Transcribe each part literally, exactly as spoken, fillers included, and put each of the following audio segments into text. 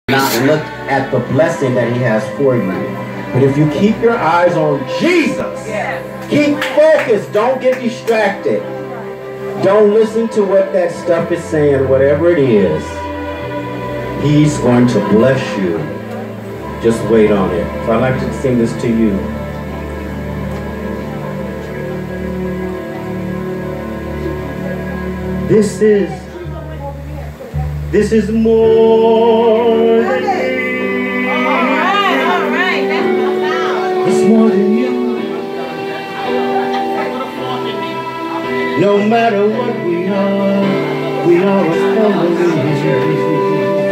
not look at the blessing that he has for you. But if you keep your eyes on Jesus, keep focused, don't get distracted. Don't listen to what that stuff is saying, whatever it is. He's going to bless you. Just wait on it. So I'd like to sing this to you. This is, this is more than me. All right, all right, that's my sound. It's more than you. No matter what we are, we are a family.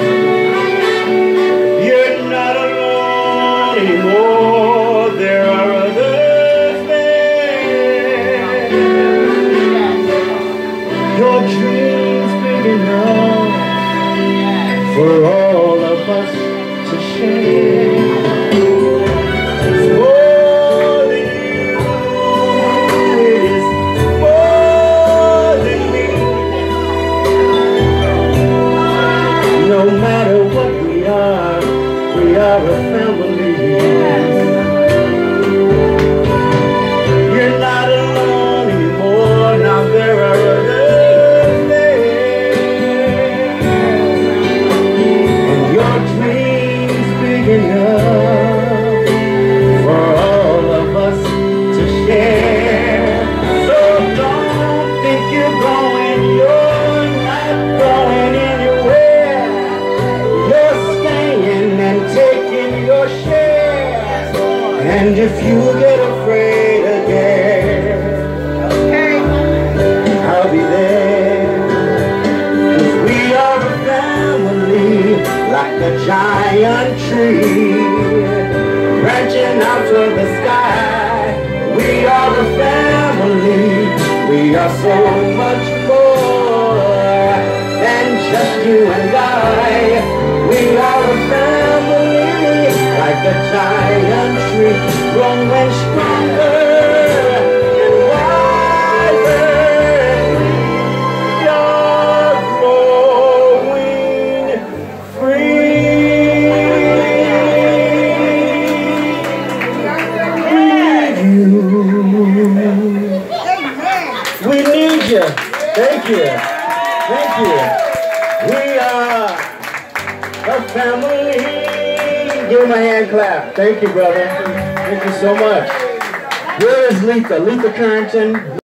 You're not alone anymore. There are others there. Your dreams big enough for all of us to share. No matter what we are, we are a family. You're not alone anymore. Now there are others there. And your dreams big enough for all of us to share. So don't think you're going, you're not going anywhere. Taking your share, and if you get afraid again, okay, I'll be there. 'Cause we are a family, like a giant tree, branching out to the sky. We are a family, we are so much more than just you and I. We are a family, like a giant tree, growing stronger and wiser. We are growing free. We need you. Thank you. Thank you. We are a family. Give him a hand clap. Thank you, brother. Thank you so much. Where is Letha? Letha Carrington.